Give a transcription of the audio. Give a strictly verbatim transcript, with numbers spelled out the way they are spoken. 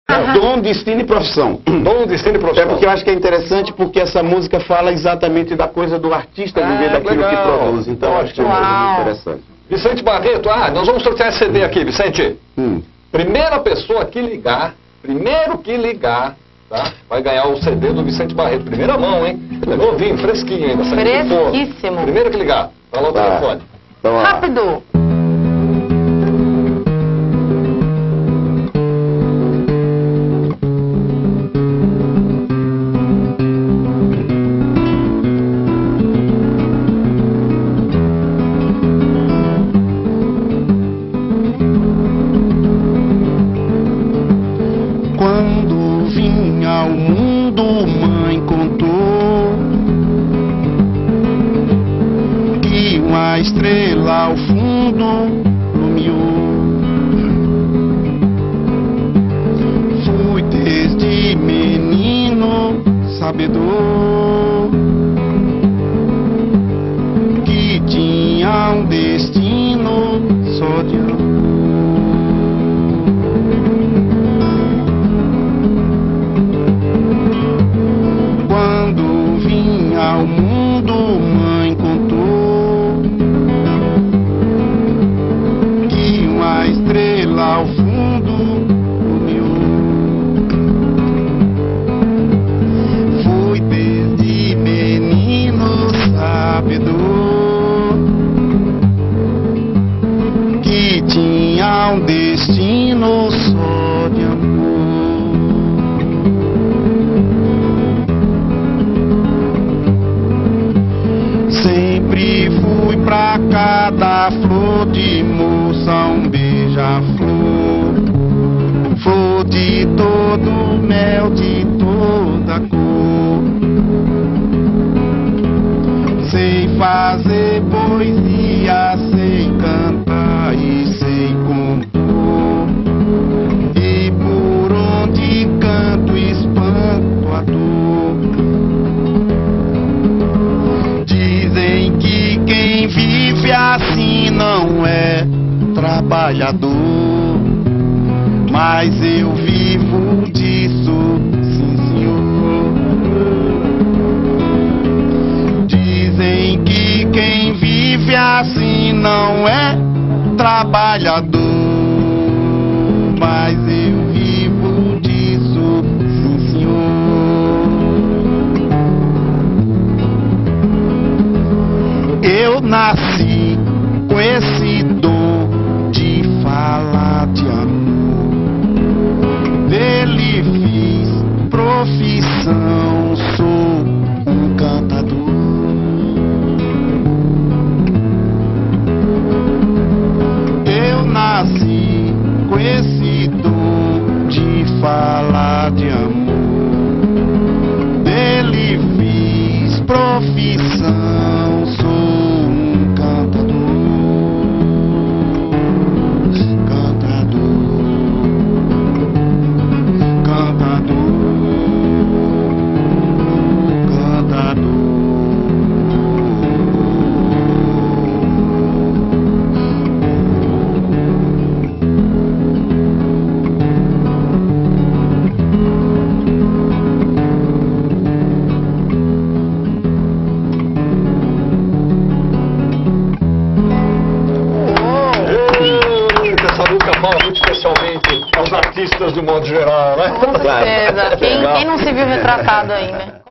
Dom, destino e profissão. Dom, destino e É profissão. porque eu acho que é interessante, porque essa música fala exatamente da coisa do artista Ah, viver daquilo legal. que produz. Então eu acho que é Uau. muito interessante. Vicente Barreto, ah, nós vamos sortear esse C D aqui, Vicente. Hum. Primeira pessoa que ligar, primeiro que ligar, tá? Vai ganhar o C D do Vicente Barreto. Primeira mão, hein? Novinho, fresquinho ainda. saindo do forno. Fresquíssimo. Primeiro que ligar. Fala o Tá. telefone. Então, ó, Rápido. quando vim ao mundo, mãe contou que uma estrela ao fundo lumiou. Fui desde menino sabedor que tinha um destino só de amor. Quando vim ao mundo, mãe contou que uma estrela ao fundo lumiou. Fui desde menino sabedor que tinha um destino só de amor. Sempre fui pra cada flor de moça um beija-flor, flor de todo mel, de toda cor. Sei fazer poesia, sei cantar e sei compor, e por onde canto espanto a dor. Dizem que quem vive assim não é trabalhador, mas eu vivo disso, sim senhor. Dizem que quem vive assim não é trabalhador, mas eu vivo disso, sim senhor. Eu nasci com esse dom de falar de amor, dele fiz profissão, sou um cantador. Eu nasci com esse dom de falar de amor, dele fiz profissão, sou um cantador, cantador, cantador, cantador. Essa música fala muito especialmente aos artistas do modo geral, né? Com certeza. Quem, Legal. quem não se viu retratado aí, né?